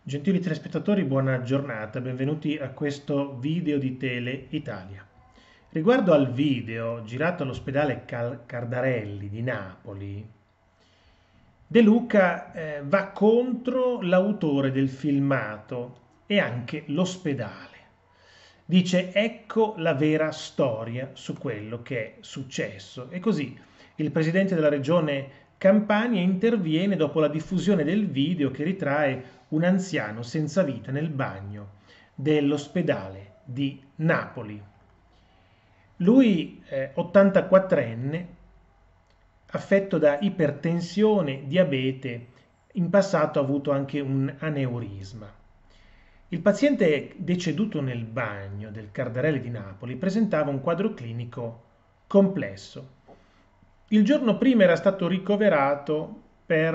Gentili telespettatori, buona giornata, benvenuti a questo video di Tele Italia. Riguardo al video girato all'ospedale Cardarelli di Napoli, De Luca va contro l'autore del filmato e anche l'ospedale. Dice: ecco la vera storia su quello che è successo. E così il presidente della regione Campania interviene dopo la diffusione del video che ritrae un anziano senza vita nel bagno dell'ospedale di Napoli. Lui, 84enne, affetto da ipertensione, diabete, in passato ha avuto anche un aneurisma. Il paziente deceduto nel bagno del Cardarelli di Napoli presentava un quadro clinico complesso. Il giorno prima era stato ricoverato per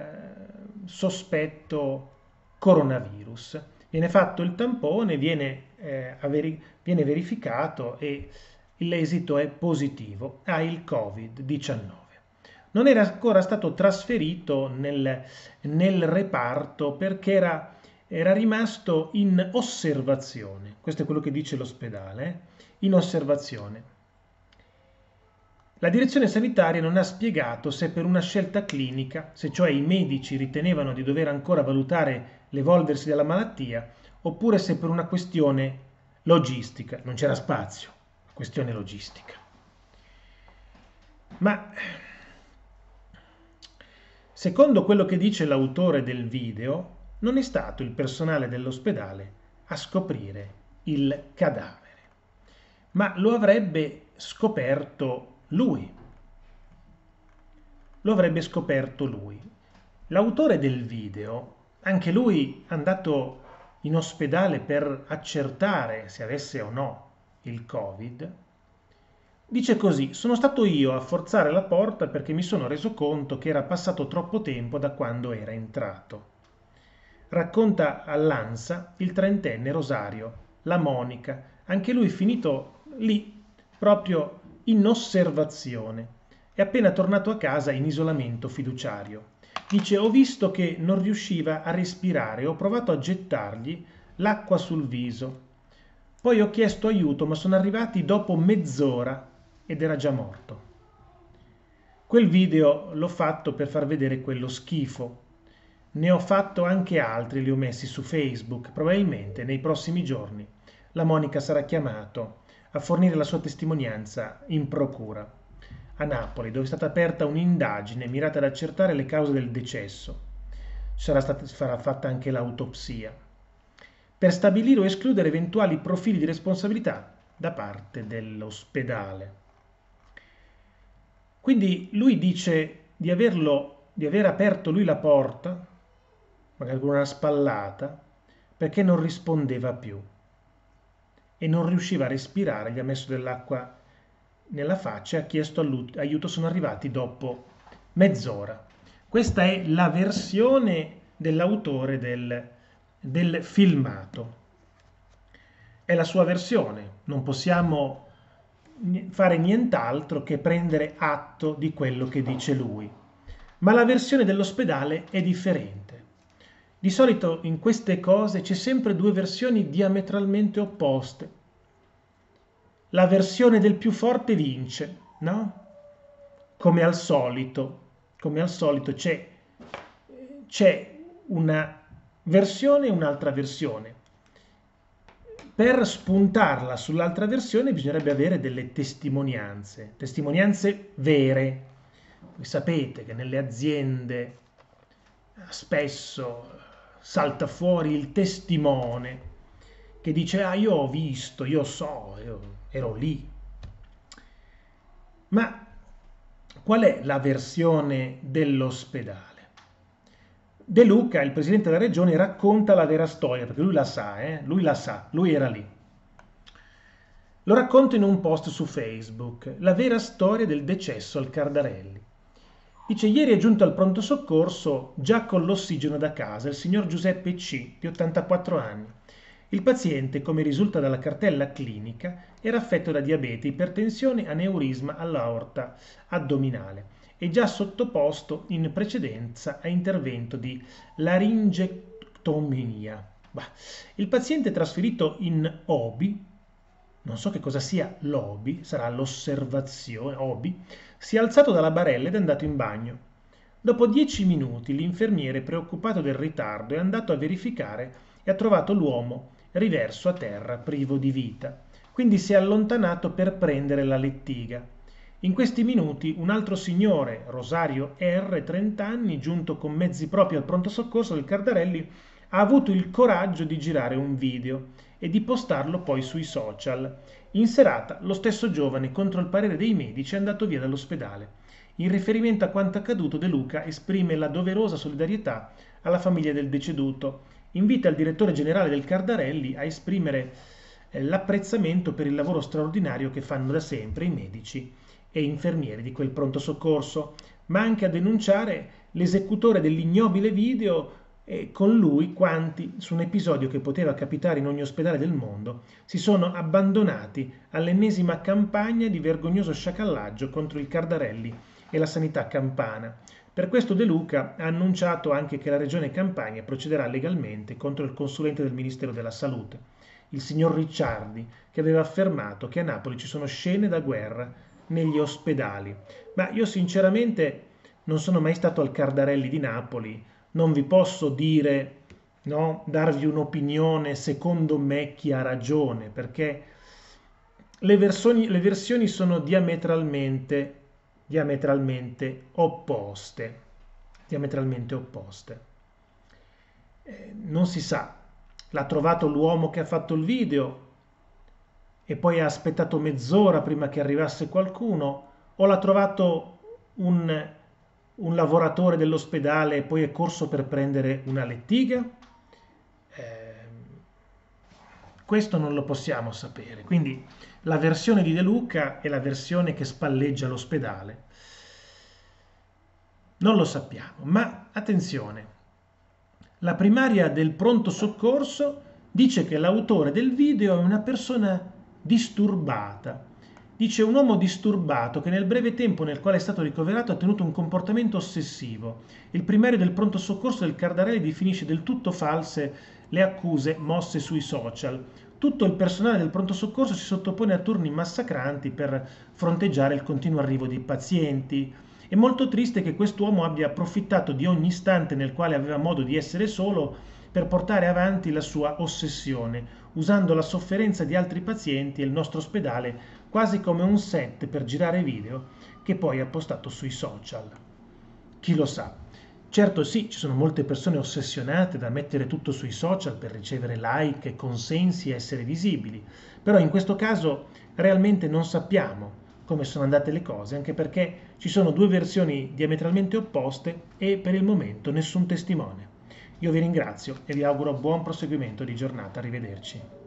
sospetto coronavirus. Viene fatto il tampone, viene verificato e l'esito è positivo. Ha il Covid-19. Non era ancora stato trasferito nel reparto perché era rimasto in osservazione. Questo è quello che dice l'ospedale, in osservazione. La direzione sanitaria non ha spiegato se per una scelta clinica, se cioè i medici ritenevano di dover ancora valutare l'evolversi della malattia, oppure se per una questione logistica. Non c'era spazio, questione logistica. Ma secondo quello che dice l'autore del video, non è stato il personale dell'ospedale a scoprire il cadavere, ma lo avrebbe scoperto lui. Lo avrebbe scoperto lui. L'autore del video, anche lui è andato in ospedale per accertare se avesse o no il Covid, dice così: sono stato io a forzare la porta perché mi sono reso conto che era passato troppo tempo da quando era entrato. Racconta all'ANSA il trentenne Rosario, la Monica, anche lui finito lì proprio in osservazione. È appena tornato a casa in isolamento fiduciario. Dice: ho visto che non riusciva a respirare, ho provato a gettargli l'acqua sul viso. Poi ho chiesto aiuto, ma sono arrivati dopo mezz'ora ed era già morto. Quel video l'ho fatto per far vedere quello schifo. Ne ho fatto anche altri, li ho messi su Facebook. Probabilmente nei prossimi giorni la Monica sarà chiamato a fornire la sua testimonianza in procura a Napoli, dove è stata aperta un'indagine mirata ad accertare le cause del decesso. Sarà fatta anche l'autopsia per stabilire o escludere eventuali profili di responsabilità da parte dell'ospedale. Quindi lui dice di aver aperto lui la porta, magari con una spallata, perché non rispondeva più e non riusciva a respirare, gli ha messo dell'acqua nella faccia e ha chiesto aiuto, sono arrivati dopo mezz'ora. Questa è la versione dell'autore del filmato. È la sua versione, non possiamo fare nient'altro che prendere atto di quello che dice lui. Ma la versione dell'ospedale è differente. Di solito in queste cose c'è sempre due versioni diametralmente opposte. La versione del più forte vince, no? Come al solito c'è una versione e un'altra versione. Per spuntarla sull'altra versione bisognerebbe avere delle testimonianze vere. Voi sapete che nelle aziende spesso salta fuori il testimone che dice: ah, io ho visto, io so, io ero lì. Ma qual è la versione dell'ospedale? De Luca, il presidente della regione, racconta la vera storia, perché lui la sa, lui era lì. Lo racconta in un post su Facebook, la vera storia del decesso al Cardarelli. Dice: ieri è giunto al pronto soccorso, già con l'ossigeno da casa, il signor Giuseppe C., di 84 anni. Il paziente, come risulta dalla cartella clinica, era affetto da diabete, ipertensione, aneurisma all'aorta addominale e già sottoposto in precedenza a intervento di laringectomia ectomenia. Il paziente è trasferito in OBI, non so che cosa sia l'OBI, sarà l'osservazione, OBI, si è alzato dalla barella ed è andato in bagno. Dopo 10 minuti l'infermiere, preoccupato del ritardo, è andato a verificare e ha trovato l'uomo riverso a terra, privo di vita. Quindi si è allontanato per prendere la lettiga. In questi minuti un altro signore, Rosario R., 30 anni, giunto con mezzi propri al pronto soccorso del Cardarelli, ha avuto il coraggio di girare un video e di postarlo poi sui social. In serata lo stesso giovane, contro il parere dei medici, è andato via dall'ospedale. In riferimento a quanto accaduto, De Luca esprime la doverosa solidarietà alla famiglia del deceduto. Invita il direttore generale del Cardarelli a esprimere l'apprezzamento per il lavoro straordinario che fanno da sempre i medici e infermieri di quel pronto soccorso, ma anche a denunciare l'esecutore dell'ignobile video e con lui quanti, su un episodio che poteva capitare in ogni ospedale del mondo, si sono abbandonati all'ennesima campagna di vergognoso sciacallaggio contro il Cardarelli e la sanità campana. Per questo De Luca ha annunciato anche che la Regione Campania procederà legalmente contro il consulente del Ministero della Salute, il signor Ricciardi, che aveva affermato che a Napoli ci sono scene da guerra negli ospedali. Ma io sinceramente non sono mai stato al Cardarelli di Napoli, non vi posso dire, no, darvi un'opinione secondo me chi ha ragione, perché le versioni sono diametralmente opposte. Diametralmente opposte. Non si sa, l'ha trovato l'uomo che ha fatto il video e poi ha aspettato mezz'ora prima che arrivasse qualcuno, o l'ha trovato un lavoratore dell'ospedale e poi è corso per prendere una lettiga? Questo non lo possiamo sapere. Quindi la versione di De Luca è la versione che spalleggia l'ospedale. Non lo sappiamo, ma attenzione, la primaria del pronto soccorso dice che l'autore del video è una persona disturbata. Dice un uomo disturbato che nel breve tempo nel quale è stato ricoverato ha tenuto un comportamento ossessivo. Il primario del pronto soccorso del Cardarelli definisce del tutto false le accuse mosse sui social. Tutto il personale del pronto soccorso si sottopone a turni massacranti per fronteggiare il continuo arrivo di pazienti. È molto triste che quest'uomo abbia approfittato di ogni istante nel quale aveva modo di essere solo per portare avanti la sua ossessione, usando la sofferenza di altri pazienti e il nostro ospedale quasi come un set per girare video che poi ha postato sui social. Chi lo sa? Certo sì, ci sono molte persone ossessionate da mettere tutto sui social per ricevere like, consensi e essere visibili, però in questo caso realmente non sappiamo come sono andate le cose, anche perché ci sono due versioni diametralmente opposte e per il momento nessun testimone. Io vi ringrazio e vi auguro buon proseguimento di giornata, arrivederci.